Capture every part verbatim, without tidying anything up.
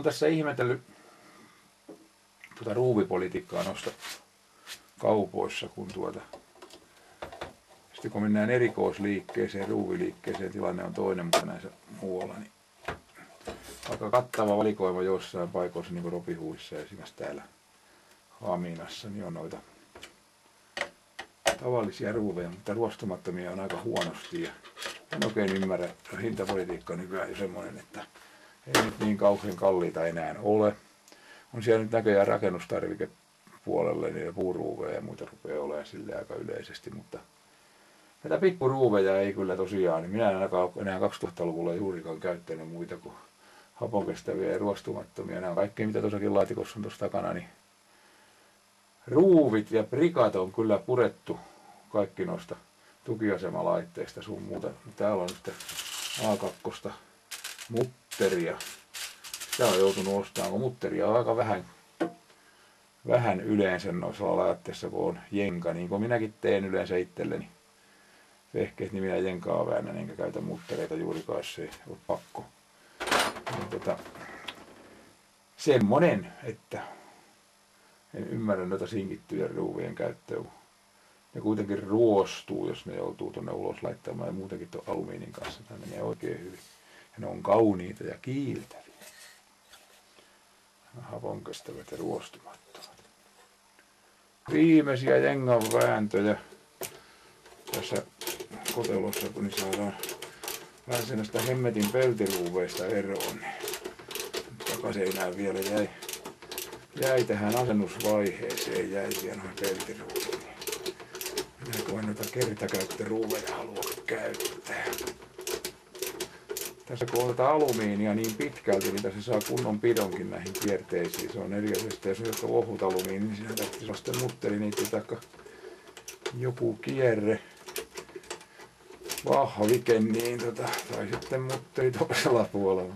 tässä ihmetellyt tuota ruuvipolitiikkaa noista kaupoissa, kun tuota sitten kun mennään erikoisliikkeeseen, ruuviliikkeeseen, tilanne on toinen, mutta näissä muualla, niin aika kattava valikoima jossain paikoissa, niin kuin Ropihuissa ja esimerkiksi täällä Haminassa, niin on noita tavallisia ruuveja, mutta ruostumattomia on aika huonosti. Ja en oikein ymmärrä, hintapolitiikka on nykyään jo semmoinen, että ei nyt niin kauhean kalliita enää ole. On siellä nyt näköjään rakennustarvikepuolelle niitä puuruuveja ja muita rupeaa olemaan sille aika yleisesti, mutta näitä pikkuruuveja ei kyllä tosiaan, niin minä en ainakaan enää kaksituhattaluvulla juurikaan käyttänyt muita kuin haponkestäviä ja ruostumattomia. Nämä on kaikki, mitä tuossakin laatikossa on tuossa takana, niin ruuvit ja prikat on kyllä purettu kaikki noista tukiasemalaitteista sun muuta. Täällä on nyt A kaksi mutteria. Sitä on joutunut ostamaan, kun mutteria on aika vähän, vähän yleensä noissa laitteissa, kun on jenka, niin kuin minäkin teen yleensä itselleni vehkeet, niin minä jenkaa väännän, enkä käytä muttereita juurikaan, se ei ole pakko. Niin, tota, semmonen, että en ymmärrä noita sinkittyjä ruuvien käyttöä. Ne kuitenkin ruostuu, jos ne joutuu tuonne ulos laittamaan, ja muutenkin tuon alumiinin kanssa. Tämä menee oikein hyvin. Ja ne on kauniita ja kiiltäviä. Haponkestävät ja ruostumattomat. Viimeisiä jengan vääntöjä tässä kotelossa, kun niin saadaan vähän näistä hemmetin peltiruuveista eroon. Takaseinään vielä jäi, jäi tähän asennusvaiheeseen, jäi vielä noin peltiruuveja. Minä koen noita kertakäyttöruuveja halua käyttää. Tässä kun on tätä alumiinia niin pitkälti, niin tässä saa kunnon pidonkin näihin kierteisiin. Se on eri asia, jos on jotka ohut alumiini, niin siinä täytyy olla sitten mutteri niitä taikka joku kierre. Vahvike, niin tota, tai sitten mutteri toisella puolella.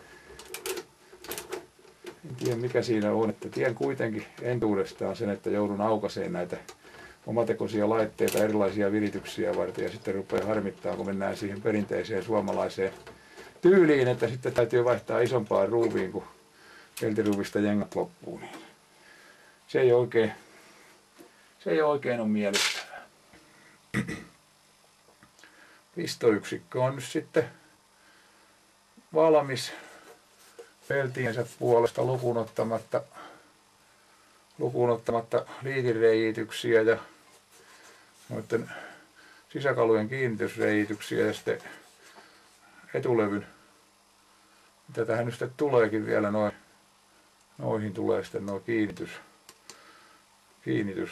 En tiedä mikä siinä on, että tiedän kuitenkin entuudestaan sen, että joudun aukaiseen näitä omatekoisia laitteita, erilaisia virityksiä varten ja sitten rupeaa harmittaa, kun mennään siihen perinteiseen suomalaiseen tyyliin, että sitten täytyy vaihtaa isompaan ruuviin, kun peltiruuvista jengat loppuu. Niin se ei oikein, se ei oikein ole miellyttävää. Pistoyksikkö on nyt sitten valmis peltiensä puolesta lukuun ottamatta, lukuun ottamatta liitinreijityksiä ja noiden sisäkalujen kiinnitysreijityksiä ja sitten etulevyn, mitä tähän nyt sitten tuleekin vielä, noin, noihin tulee sitten nuo kiinnitys, kiinnitys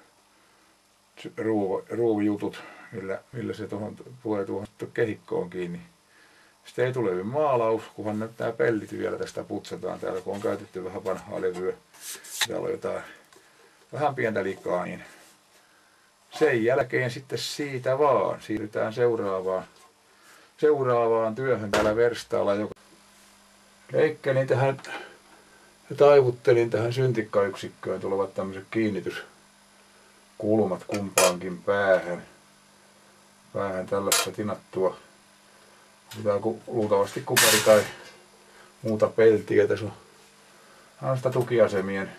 ruuv, ruuvijutut, millä, millä se tuohon, tulee tuohon kehikkoon kiinni. Sitten etulevyn maalaus, kunhan nyt nämä pellit vielä tästä putsataan täällä, kun on käytetty vähän vanhaa levyä. Täällä on jotain vähän pientä likaa, niin sen jälkeen sitten siitä vaan siirrytään seuraavaan, seuraavaan työhön täällä verstaalla. Joka leikkelin tähän ja taivuttelin tähän syntikkayksikköön tulevat tämmöiset kiinnityskulmat kumpaankin päähän. Päähän tällaista tinattua. Pitää luultavasti kupari tai muuta peltiä. Tässä on ainoastaan tukiasemien.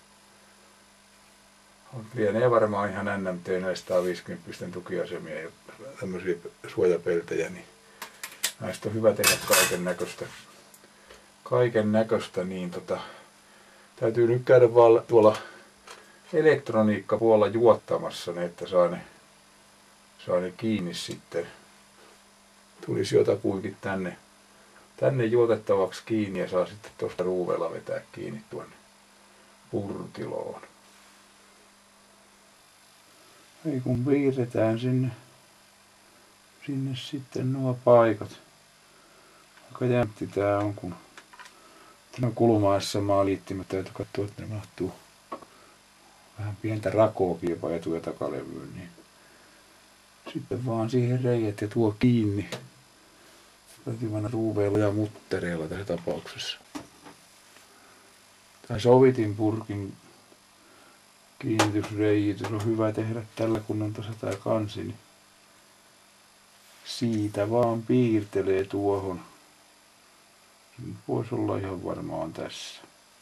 Lienee varmaan ihan N M T neljäsataaviisikymmentä tukiasemia ja tämmöisiä suojapeltejä. Niin näistä on hyvä tehdä kaiken näköistä. Kaiken näköistä, niin tota, täytyy nyt käydä vaan tuolla elektroniikkapuolella juottamassa ne, että saa ne, saa ne kiinni sitten. Tulisi jotakuinkin tänne, tänne juotettavaksi kiinni ja saa sitten tuosta ruuvella vetää kiinni tuonne purtiloon. Ei kun piirretään sinne, sinne sitten nuo paikat. Aika jämpti tää on, kun tämä kulmaessa maaliittimet täytyy katsoa, että ne mahtuu vähän pientä rakoa jopa etu- ja takalevyyn. Niin sitten vaan siihen reijät ja tuo kiinni. Täytyy mennä ruuveilla ja muttereilla tässä tapauksessa. Tämä sovitin purkin kiinnitysreijitys on hyvä tehdä tällä, kun on tuossa tää kansi. Niin siitä vaan piirtelee tuohon. Voisi olla ihan varmaan tässä.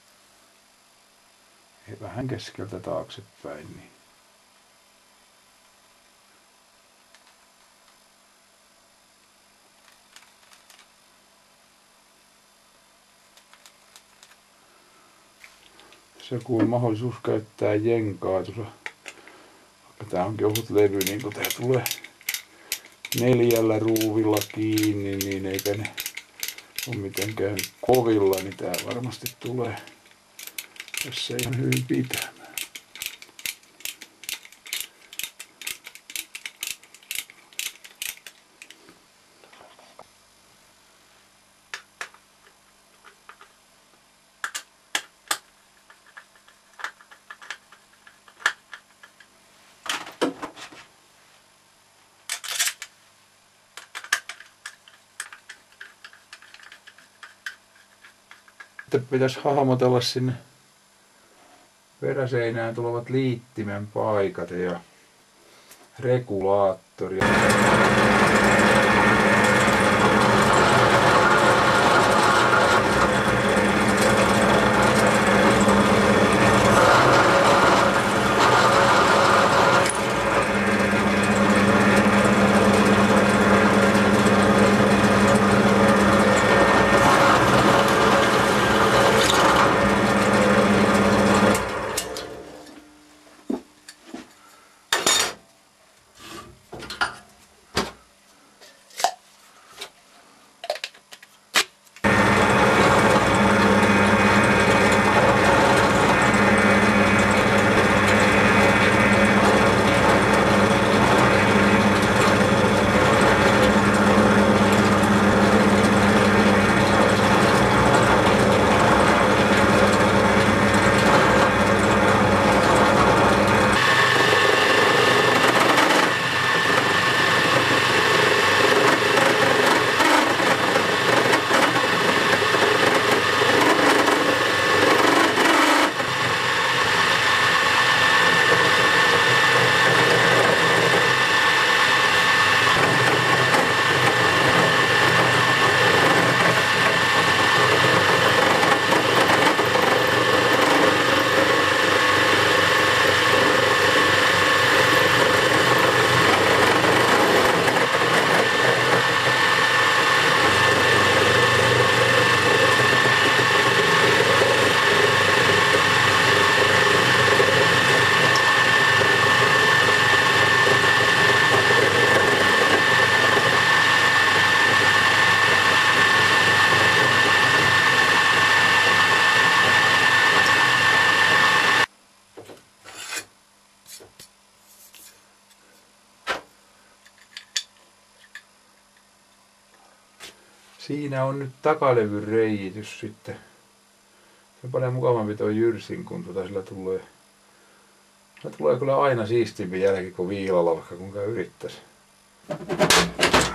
Ja vähän keskeltä taaksepäin. Niin. Se kun on mahdollisuus käyttää jenkaa tuossa, vaikka tää onkin ohut levy, niin kun tää tulee neljällä ruuvilla kiinni, niin eikä ne ole mitenkään kovilla, niin tää varmasti tulee tässä ihan hyvin pitämään. Sitten pitäisi hahmotella sinne peräseinään tulevat liittimen paikat ja regulaattori. Siinä on nyt takalevyn reijitys sitten. Se on paljon mukavampi tuo jyrsin, kun tuota sillä tulee. Sillä tulee kyllä aina siistimpi jälki kuin viilalla, vaikka kuinka yrittäisi.